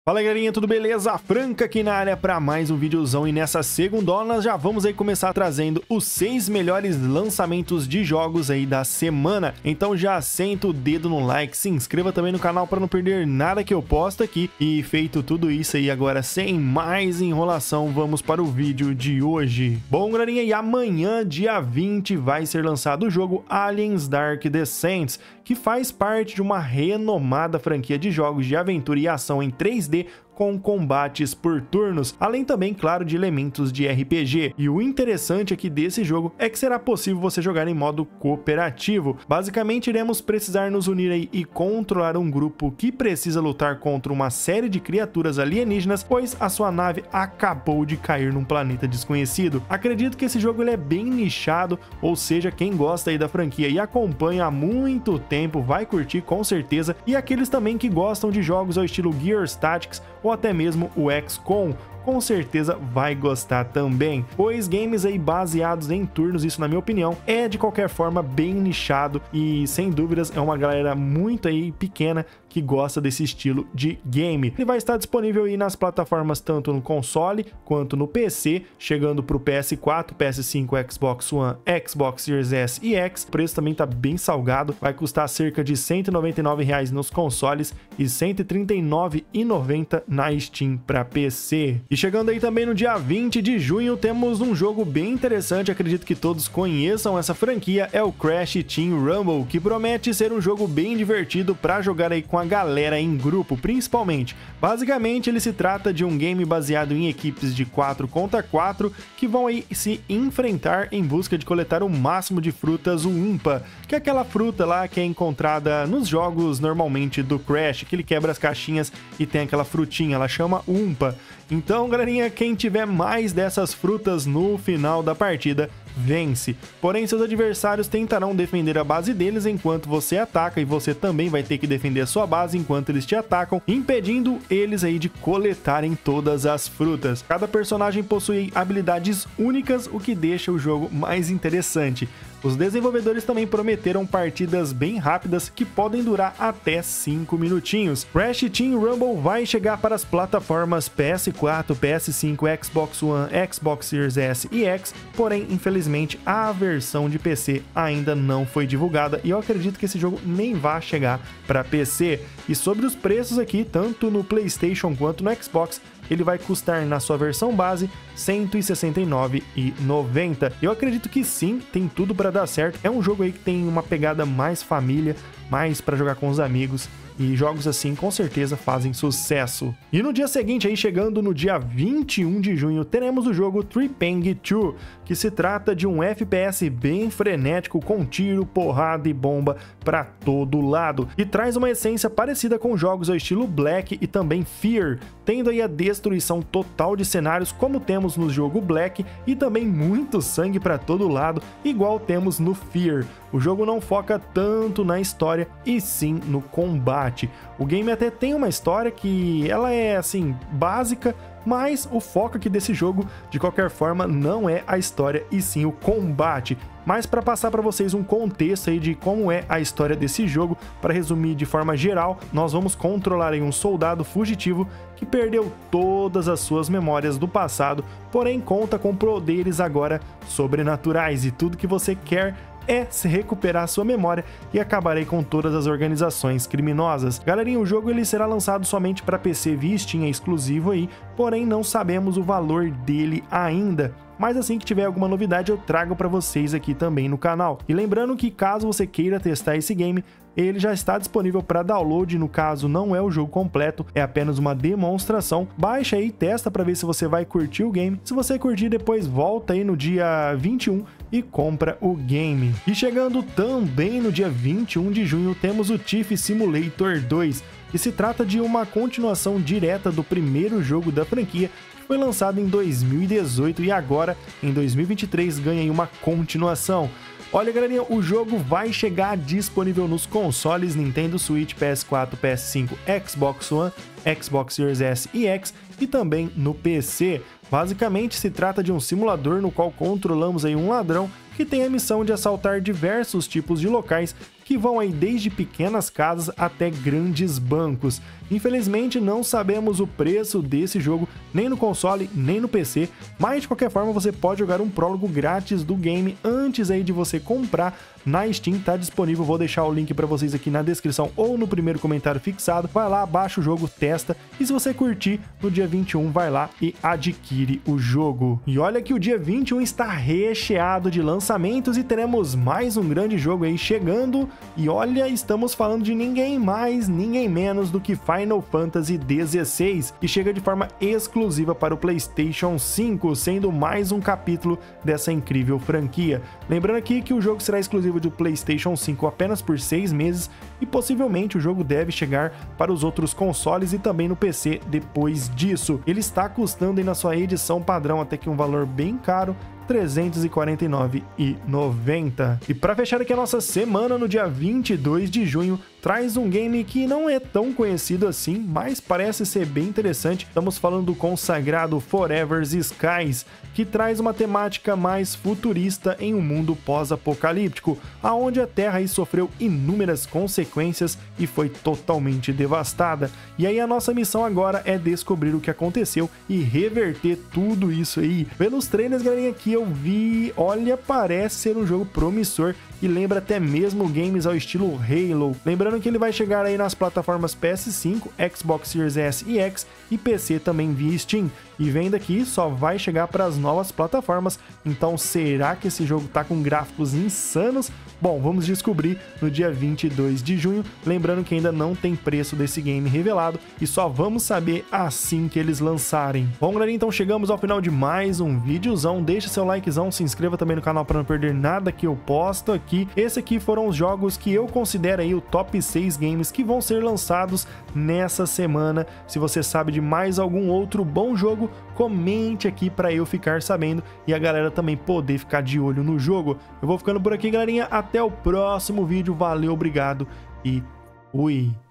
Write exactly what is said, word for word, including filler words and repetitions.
Fala galerinha, tudo beleza? Franca aqui na área para mais um videozão e nessa segundona nós já vamos aí começar trazendo os seis melhores lançamentos de jogos aí da semana. Então já senta o dedo no like, se inscreva também no canal para não perder nada que eu posto aqui. E feito tudo isso aí agora sem mais enrolação, vamos para o vídeo de hoje. Bom galerinha, e amanhã dia vinte vai ser lançado o jogo Aliens Dark Descent, que faz parte de uma renomada franquia de jogos de aventura e ação em três D com combates por turnos, além também, claro, de elementos de R P G. E o interessante aqui desse jogo é que será possível você jogar em modo cooperativo. Basicamente, iremos precisar nos unir aí e controlar um grupo que precisa lutar contra uma série de criaturas alienígenas, pois a sua nave acabou de cair num planeta desconhecido. Acredito que esse jogo ele é bem nichado, ou seja, quem gosta aí da franquia e acompanha há muito tempo vai curtir com certeza, e aqueles também que gostam de jogos ao estilo Gears Tactics ou até mesmo o X COM, com certeza vai gostar também, pois games aí baseados em turnos, isso na minha opinião, é de qualquer forma bem nichado e sem dúvidas é uma galera muito aí pequena que gosta desse estilo de game. Ele vai estar disponível aí nas plataformas tanto no console quanto no P C, chegando para o P S quatro, P S cinco, Xbox One, Xbox Series S e X. O preço também tá bem salgado, vai custar cerca de cento e noventa e nove reais nos consoles e cento e trinta e nove reais e noventa centavos na Steam para P C. E chegando aí também no dia vinte de junho, temos um jogo bem interessante, acredito que todos conheçam essa franquia, é o Crash Team Rumble, que promete ser um jogo bem divertido para jogar aí com a galera em grupo, principalmente. Basicamente, ele se trata de um game baseado em equipes de quatro contra quatro que vão aí se enfrentar em busca de coletar o máximo de frutas Oompa, que é aquela fruta lá que é encontrada nos jogos normalmente do Crash, que ele quebra as caixinhas e tem aquela frutinha, ela chama Oompa. Então, galerinha, quem tiver mais dessas frutas no final da partida vence. Porém, seus adversários tentarão defender a base deles enquanto você ataca, e você também vai ter que defender a sua base enquanto eles te atacam, impedindo eles aí de coletarem todas as frutas. Cada personagem possui habilidades únicas, o que deixa o jogo mais interessante. Os desenvolvedores também prometeram partidas bem rápidas que podem durar até cinco minutinhos. Crash Team Rumble vai chegar para as plataformas P S quatro, P S cinco, Xbox One, Xbox Series S e X, porém, infelizmente, a versão de P C ainda não foi divulgada e eu acredito que esse jogo nem vai chegar para P C. E sobre os preços aqui, tanto no PlayStation quanto no Xbox, ele vai custar na sua versão base cento e sessenta e nove reais e noventa centavos. Eu acredito que sim, tem tudo para dar certo. É um jogo aí que tem uma pegada mais família, mais para jogar com os amigos. E jogos assim com certeza fazem sucesso. E no dia seguinte, aí chegando no dia vinte e um de junho, teremos o jogo Tripang dois, que se trata de um F P S bem frenético com tiro, porrada e bomba para todo lado. E traz uma essência parecida com jogos ao estilo Black e também Fear, tendo aí a destruição total de cenários como temos no jogo Black e também muito sangue para todo lado, igual temos no Fear. O jogo não foca tanto na história e sim no combate. O game até tem uma história que ela é assim básica, mas o foco aqui desse jogo, de qualquer forma, não é a história e sim o combate. Mas para passar para vocês um contexto aí de como é a história desse jogo, para resumir de forma geral, nós vamos controlar aí um soldado fugitivo que perdeu todas as suas memórias do passado, porém conta com poderes agora sobrenaturais, e tudo que você quer é se recuperar sua memória e acabarei com todas as organizações criminosas. Galerinha, o jogo ele será lançado somente para P C via Steam, é exclusivo aí, porém não sabemos o valor dele ainda. Mas assim que tiver alguma novidade eu trago para vocês aqui também no canal. E lembrando que caso você queira testar esse game, ele já está disponível para download, no caso não é o jogo completo, é apenas uma demonstração. Baixa aí, testa para ver se você vai curtir o game. Se você curtir, depois volta aí no dia vinte e um e compra o game. E chegando também no dia vinte e um de junho, temos o Thief Simulator dois, que se trata de uma continuação direta do primeiro jogo da franquia, que foi lançado em dois mil e dezoito e agora, em dois mil e vinte e três, ganha uma continuação. Olha, galerinha, o jogo vai chegar disponível nos consoles Nintendo Switch, P S quatro, P S cinco, Xbox One, Xbox Series S e X e também no P C. Basicamente, se trata de um simulador no qual controlamos aí um ladrão que tem a missão de assaltar diversos tipos de locais que vão aí desde pequenas casas até grandes bancos. Infelizmente não sabemos o preço desse jogo, nem no console, nem no P C, mas de qualquer forma você pode jogar um prólogo grátis do game antes aí de você comprar na Steam, tá disponível, vou deixar o link para vocês aqui na descrição ou no primeiro comentário fixado. Vai lá, baixa o jogo, testa, e se você curtir, no dia vinte e um vai lá e adquire o jogo. E olha que o dia vinte e um está recheado de lançamentos e teremos mais um grande jogo aí chegando, e olha, estamos falando de ninguém mais, ninguém menos do que Final Fantasy dezesseis, que chega de forma exclusiva para o PlayStation cinco, sendo mais um capítulo dessa incrível franquia. Lembrando aqui que o jogo será exclusivo do PlayStation cinco apenas por seis meses e possivelmente o jogo deve chegar para os outros consoles e também no P C depois disso. Ele está custando aí na sua edição padrão até que um valor bem caro, trezentos e quarenta e nove reais e noventa centavos. E para fechar aqui a nossa semana, no dia vinte e dois de junho, traz um game que não é tão conhecido assim, mas parece ser bem interessante. Estamos falando do consagrado Forever Skies, que traz uma temática mais futurista em um mundo pós-apocalíptico, aonde a Terra aí sofreu inúmeras consequências e foi totalmente devastada. E aí a nossa missão agora é descobrir o que aconteceu e reverter tudo isso aí. Pelos trailers, galerinha, que eu vi, olha, parece ser um jogo promissor e lembra até mesmo games ao estilo Halo. Lembrando que ele vai chegar aí nas plataformas P S cinco, Xbox Series S e X e P C também via Steam. E vem daqui, só vai chegar para as novas plataformas. Então será que esse jogo tá com gráficos insanos? Bom, vamos descobrir no dia vinte e dois de junho. Lembrando que ainda não tem preço desse game revelado e só vamos saber assim que eles lançarem. Bom, galera, então chegamos ao final de mais um videozão. Deixa seu likezão, se inscreva também no canal para não perder nada que eu posto aqui. Esse aqui foram os jogos que eu considero aí o top seis games que vão ser lançados nessa semana. Se você sabe de mais algum outro bom jogo, comente aqui para eu ficar sabendo e a galera também poder ficar de olho no jogo. Eu vou ficando por aqui, galerinha. Até o próximo vídeo. Valeu, obrigado e fui!